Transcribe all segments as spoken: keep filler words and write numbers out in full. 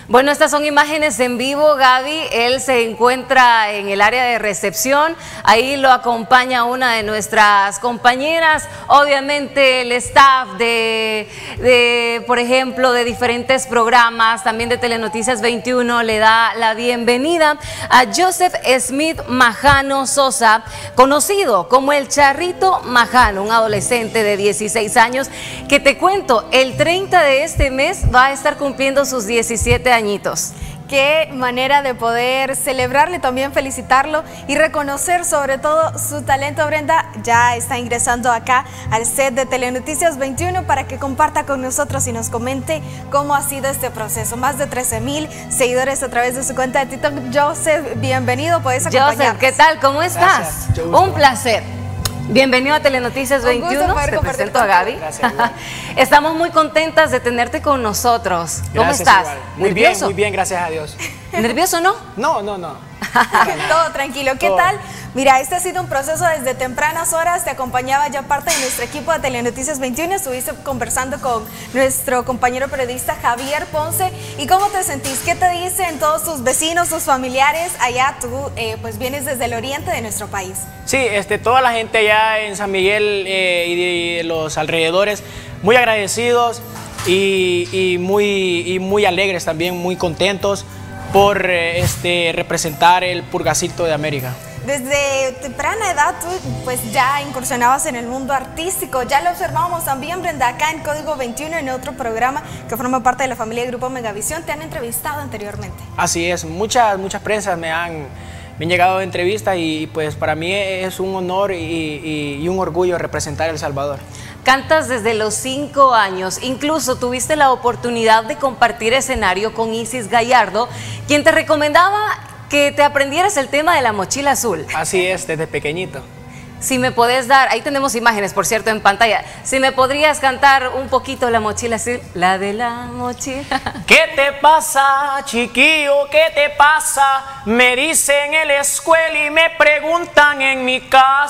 Bueno, estas son imágenes en vivo, Gaby. Él se encuentra en el área de recepción. Ahí lo acompaña una de nuestras compañeras. Obviamente el staff de, de, por ejemplo, de diferentes programas, también de Telenoticias veintiuno, le da la bienvenida a Joseph Smith Majano Sosa, conocido como el Charrito Majano, un adolescente de dieciséis años, que te cuento, el treinta de este mes va a estar cumpliendo sus diecisiete añitos. Qué manera de poder celebrarle, también felicitarlo y reconocer sobre todo su talento. Brenda ya está ingresando acá al set de Telenoticias veintiuno para que comparta con nosotros y nos comente cómo ha sido este proceso. Más de trece mil seguidores a través de su cuenta de TikTok. Joseph, bienvenido, puedes acompañarnos. Joseph, ¿qué tal? ¿Cómo estás? Gracias, un placer. Bienvenido a Telenoticias veintiuno, te presento a Gaby. Gracias, Estamos muy contentas de tenerte con nosotros. ¿Cómo gracias, estás? Igual. Muy ¿Nervioso? bien, muy bien, gracias a Dios. ¿Nervioso no? No, no, no. Todo tranquilo. ¿Qué Todo. tal? Mira, este ha sido un proceso desde tempranas horas. Te acompañaba ya parte de nuestro equipo de Telenoticias veintiuno. Estuviste conversando con nuestro compañero periodista Javier Ponce. ¿Y cómo te sentís? ¿Qué te dicen todos tus vecinos, tus familiares? Allá tú eh, pues vienes desde el oriente de nuestro país. Sí, este, toda la gente allá en San Miguel eh, y de los alrededores, muy agradecidos y, y, muy, y muy alegres también, muy contentos por eh, este, representar el Purgacito de América. Desde temprana edad tú pues ya incursionabas en el mundo artístico, ya lo observábamos también, Brenda, acá en Código veintiuno, en otro programa que forma parte de la familia de Grupo Megavisión. Te han entrevistado anteriormente. Así es, muchas, muchas prensas me han, me han llegado de entrevistas y pues para mí es un honor y, y, y un orgullo representar El Salvador. Cantas desde los cinco años, incluso tuviste la oportunidad de compartir escenario con Isis Gallardo, quien te recomendaba que te aprendieras el tema de la mochila azul. Así es, desde pequeñito. Si me podés dar, ahí tenemos imágenes, por cierto, en pantalla. Si me podrías cantar un poquito la mochila azul, la de la mochila. ¿Qué te pasa, chiquillo? ¿Qué te pasa? Me dicen en la escuela y me preguntan en mi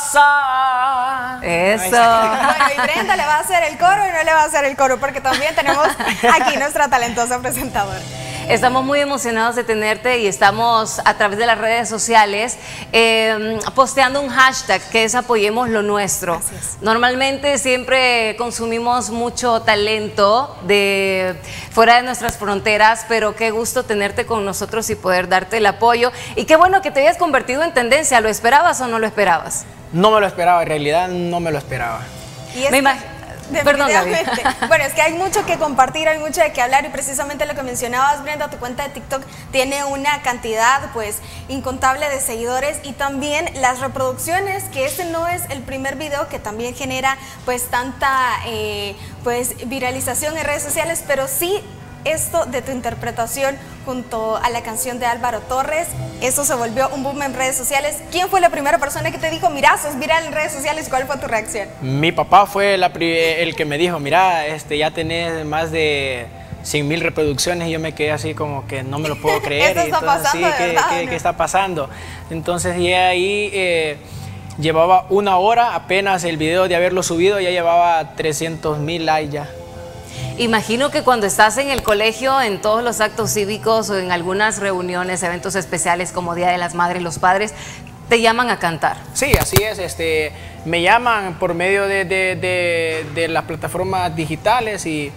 casa. Eso. Bueno, y Brenda le va a hacer el coro y no le va a hacer el coro, porque también tenemos aquí nuestra talentosa presentadora. Estamos muy emocionados de tenerte y estamos a través de las redes sociales eh, posteando un hashtag que es Apoyemos lo Nuestro. Gracias. Normalmente siempre consumimos mucho talento de fuera de nuestras fronteras, pero qué gusto tenerte con nosotros y poder darte el apoyo. Y qué bueno que te hayas convertido en tendencia. ¿Lo esperabas o no lo esperabas? No me lo esperaba, en realidad no me lo esperaba. Y es Me que, imagino. Perdón, Gaby. bueno, es que hay mucho que compartir, hay mucho de qué hablar y precisamente lo que mencionabas, Brenda, tu cuenta de TikTok tiene una cantidad pues incontable de seguidores y también las reproducciones, que este no es el primer video que también genera pues tanta eh, pues viralización en redes sociales, pero sí esto de tu interpretación junto a la canción de Álvaro Torres, eso se volvió un boom en redes sociales. ¿Quién fue la primera persona que te dijo, mira, sos viral en redes sociales? ¿Cuál fue tu reacción? Mi papá fue la, el que me dijo, mira, este, ya tenés más de cien mil reproducciones y yo me quedé así como que no me lo puedo creer. Eso está entonces, pasando, sí, de ¿qué, verdad, qué, ¿no? ¿qué está pasando? Entonces y ahí eh, llevaba una hora, apenas el video de haberlo subido ya llevaba trescientos mil likes ya. Imagino que cuando estás en el colegio, en todos los actos cívicos o en algunas reuniones, eventos especiales como Día de las Madres, los padres, te llaman a cantar. Sí, así es. Este, me llaman por medio de, de, de, de las plataformas digitales y,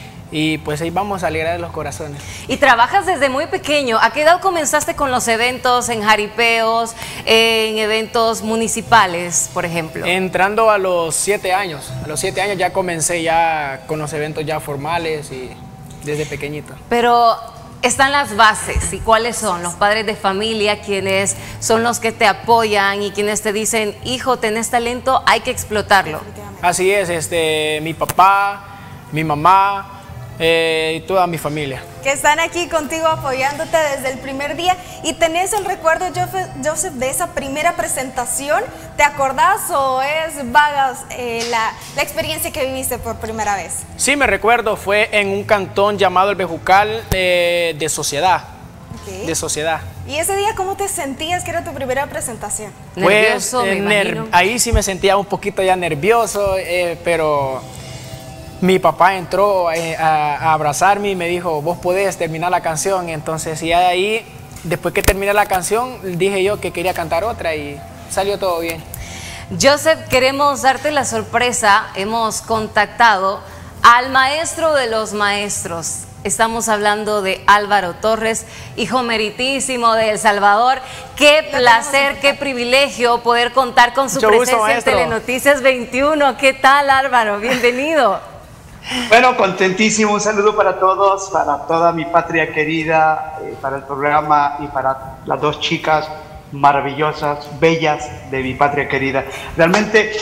y pues ahí vamos a alegrar los corazones. Y trabajas desde muy pequeño. ¿A qué edad comenzaste con los eventos, en jaripeos, en eventos municipales, por ejemplo? Entrando a los siete años. A los siete años ya comencé ya con los eventos ya formales y desde pequeñito. Pero están las bases. ¿Y cuáles son? Los padres de familia, quienes son los que te apoyan y quienes te dicen, hijo, tenés talento, hay que explotarlo. Así es, este, mi papá, mi mamá, Eh, y toda mi familia. Que están aquí contigo apoyándote desde el primer día. ¿Y tenés el recuerdo, Joseph, de esa primera presentación? ¿Te acordás o es vaga eh, la, la experiencia que viviste por primera vez? Sí, me recuerdo, fue en un cantón llamado El Bejucal eh, de Sociedad. Okay. De Sociedad. ¿Y ese día cómo te sentías que era tu primera presentación? Nervioso, pues, me eh, imagino. Ahí sí me sentía un poquito ya nervioso, eh, pero... mi papá entró eh, a, a abrazarme y me dijo, vos podés terminar la canción. Entonces, ya de ahí, después que terminé la canción, dije yo que quería cantar otra y salió todo bien. Joseph, queremos darte la sorpresa. Hemos contactado al maestro de los maestros. Estamos hablando de Álvaro Torres, hijo meritísimo de El Salvador. Qué placer, qué privilegio poder contar con su Mucho presencia gusto, en Telenoticias veintiuno. ¿Qué tal, Álvaro? Bienvenido. Bueno, contentísimo. Un saludo para todos, para toda mi patria querida, eh, para el programa y para las dos chicas maravillosas, bellas de mi patria querida. Realmente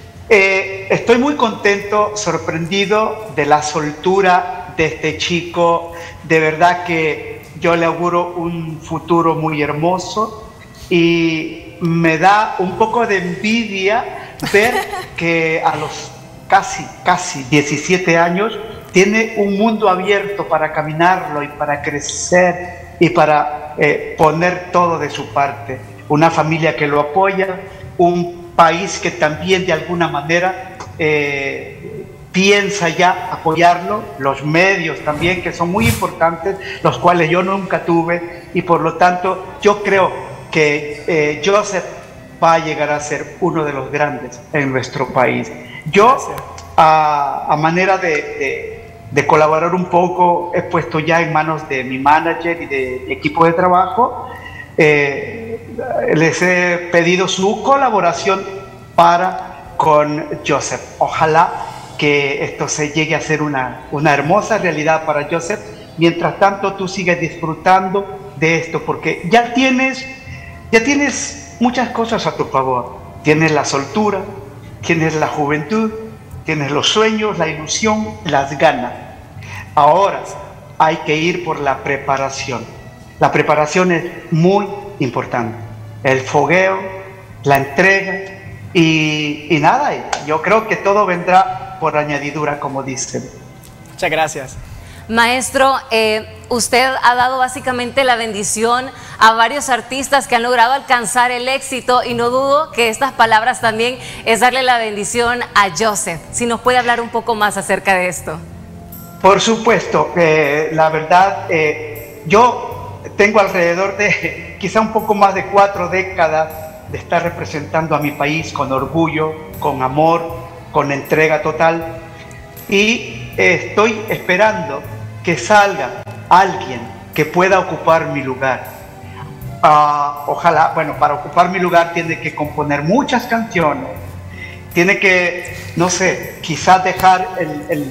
eh, estoy muy contento, sorprendido de la soltura de este chico. De verdad que yo le auguro un futuro muy hermoso y me da un poco de envidia ver que a los casi, casi diecisiete años tiene un mundo abierto para caminarlo y para crecer y para eh, poner todo de su parte. Una familia que lo apoya, un país que también de alguna manera eh, piensa ya apoyarlo, los medios también, que son muy importantes, los cuales yo nunca tuve, y por lo tanto yo creo que eh, Joseph va a llegar a ser uno de los grandes en nuestro país. Yo, a, a manera de, de, de colaborar un poco, he puesto ya en manos de mi manager y de mi equipo de trabajo, eh, les he pedido su colaboración para con Joseph. Ojalá que esto se llegue a ser una, una hermosa realidad para Joseph. Mientras tanto, tú sigues disfrutando de esto, porque ya tienes, ya tienes muchas cosas a tu favor. Tienes la soltura, tienes la juventud, tienes los sueños, la ilusión, las ganas. Ahora hay que ir por la preparación. La preparación es muy importante. El fogueo, la entrega y, y nada, yo creo que todo vendrá por añadidura, como dicen. Muchas gracias. Maestro, eh, usted ha dado básicamente la bendición a varios artistas que han logrado alcanzar el éxito, y no dudo que estas palabras también es darle la bendición a Joseph. Si nos puede hablar un poco más acerca de esto. Por supuesto, eh, la verdad, eh, yo tengo alrededor de quizá un poco más de cuatro décadas de estar representando a mi país con orgullo, con amor, con entrega total, y eh, estoy esperando que salga alguien que pueda ocupar mi lugar. Uh, ojalá, bueno, para ocupar mi lugar tiene que componer muchas canciones, tiene que, no sé, quizás dejar el, el,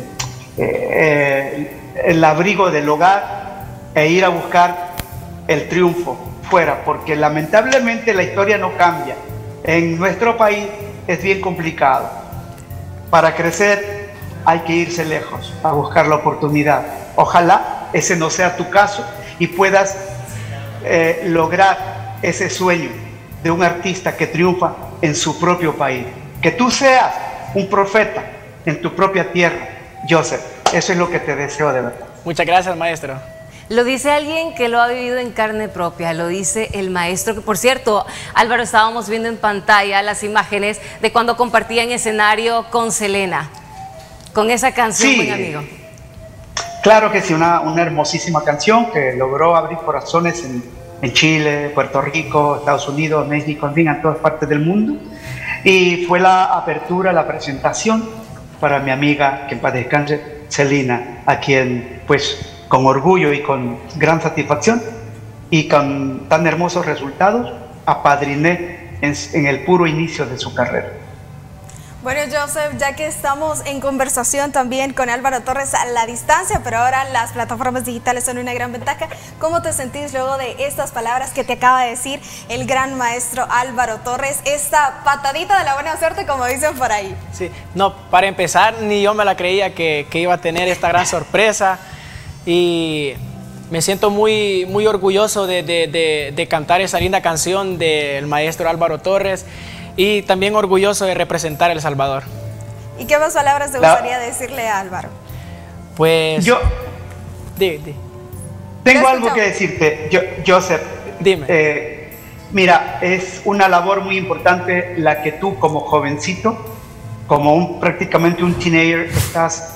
eh, el, el abrigo del hogar e ir a buscar el triunfo fuera, porque lamentablemente la historia no cambia. En nuestro país es bien complicado. Para crecer hay que irse lejos, a buscar la oportunidad. Ojalá ese no sea tu caso y puedas eh, lograr ese sueño de un artista que triunfa en su propio país. Que tú seas un profeta en tu propia tierra, Joseph. Eso es lo que te deseo de verdad. Muchas gracias, maestro. Lo dice alguien que lo ha vivido en carne propia, lo dice el maestro, que por cierto, Álvaro, estábamos viendo en pantalla las imágenes de cuando compartía en escenario con Selena, con esa canción, sí, buen amigo. Claro que sí, una, una hermosísima canción que logró abrir corazones en, en Chile, Puerto Rico, Estados Unidos, México, en fin, en todas partes del mundo. Y fue la apertura, la presentación para mi amiga, que en paz descanse, Selena, a quien pues con orgullo y con gran satisfacción y con tan hermosos resultados apadriné en, en el puro inicio de su carrera. Bueno, Joseph, ya que estamos en conversación también con Álvaro Torres a la distancia, pero ahora las plataformas digitales son una gran ventaja, ¿cómo te sentís luego de estas palabras que te acaba de decir el gran maestro Álvaro Torres? Esta patadita de la buena suerte, como dicen por ahí. Sí, no, para empezar, ni yo me la creía que, que iba a tener esta gran sorpresa. Y me siento muy, muy orgulloso de, de, de, de cantar esa linda canción del maestro Álvaro Torres, y también orgulloso de representar a El Salvador. ¿Y qué más palabras te gustaría decirle a Álvaro? Pues... Yo di, di. tengo algo que decirte, yo, Joseph. Dime. Eh, mira, es una labor muy importante la que tú como jovencito, como un, prácticamente un teenager, estás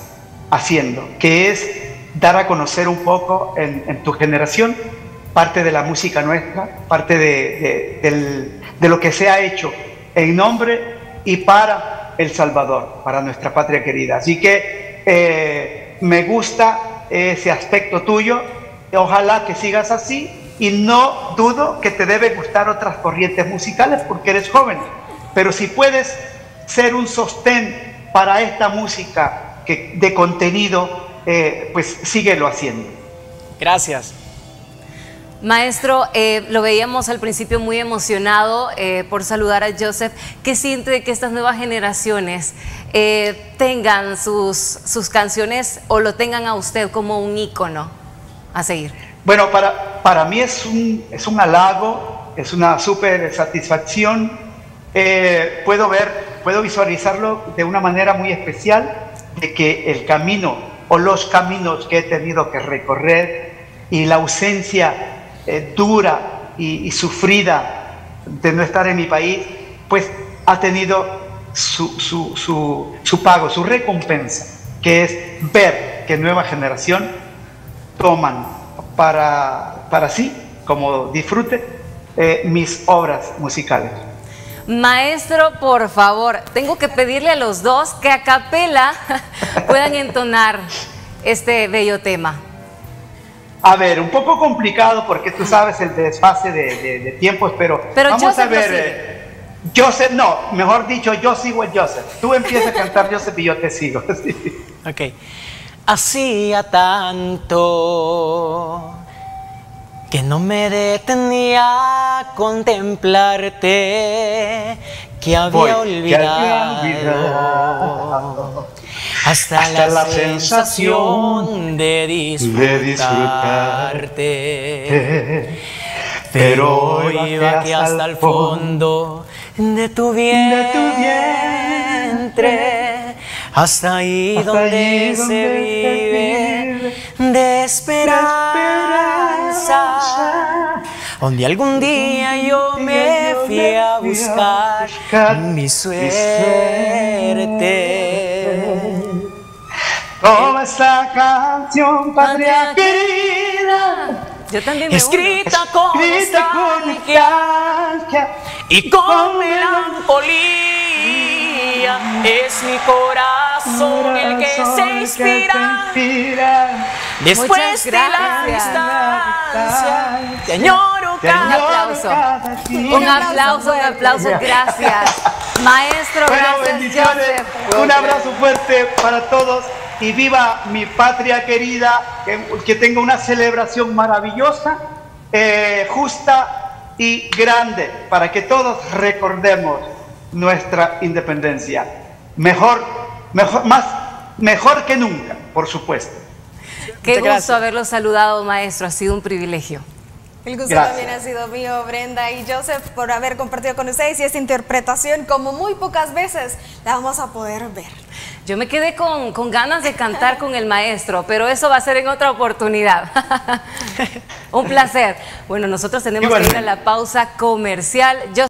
haciendo, que es dar a conocer un poco en, en tu generación parte de la música nuestra, parte de, de, del, de lo que se ha hecho en nombre y para El Salvador, para nuestra patria querida. Así que eh, me gusta ese aspecto tuyo, ojalá que sigas así, y no dudo que te debe gustar otras corrientes musicales porque eres joven, pero si puedes ser un sostén para esta música que, de contenido, eh, pues síguelo haciendo. Gracias. Maestro, eh, lo veíamos al principio muy emocionado eh, por saludar a Joseph. ¿Qué siente de que estas nuevas generaciones eh, tengan sus, sus canciones o lo tengan a usted como un ícono a seguir? Bueno, para, para mí es un, es un halago, es una súper satisfacción. Eh, puedo ver, puedo visualizarlo de una manera muy especial, de que el camino o los caminos que he tenido que recorrer y la ausencia Eh, dura y, y sufrida de no estar en mi país, pues ha tenido su, su, su, su pago, su recompensa, que es ver que nueva generación toman para, para sí, como disfrute, eh, mis obras musicales. Maestro, por favor, tengo que pedirle a los dos que a capela puedan entonar este bello tema. A ver, un poco complicado porque tú sabes el desfase de, de, de tiempos, pero, pero vamos Joseph a ver. Eh, Joseph, no, mejor dicho, yo sigo el Joseph. Tú empiezas a cantar Joseph y yo te sigo. Sí. Ok. Hacía tanto que no me detenía a contemplarte, que había Voy, olvidado, que había olvidado hasta, hasta la, la sensación, sensación de disfrutarte. de disfrutarte. Pero hoy bajé hasta el fondo de tu vientre, de tu vientre, hasta ahí hasta donde, allí se, donde vive se vive de esperanza, donde algún día yo me fui a buscar mi suerte. Toma esta canción, patria querida, Yo también me escrita con escrita con nostalgia y con melancolía, es mi corazón el que se inspira después Muchas de la gracias. distancia. Te añoro Un cada aplauso, día. un aplauso, un aplauso, gracias. Maestro, Bueno, gracias, bendiciones, Joseph. un abrazo fuerte para todos y viva mi patria querida, que, que tenga una celebración maravillosa, eh, justa y grande, para que todos recordemos nuestra independencia. Mejor, mejor, más, mejor que nunca, por supuesto. Qué gusto gracias. haberlo saludado, maestro, ha sido un privilegio. El gusto Gracias. también ha sido mío, Brenda y Joseph, por haber compartido con ustedes, y esta interpretación, como muy pocas veces, la vamos a poder ver. Yo me quedé con, con ganas de cantar con el maestro, pero eso va a ser en otra oportunidad. Un placer. Bueno, nosotros tenemos que ir a la pausa comercial. Yo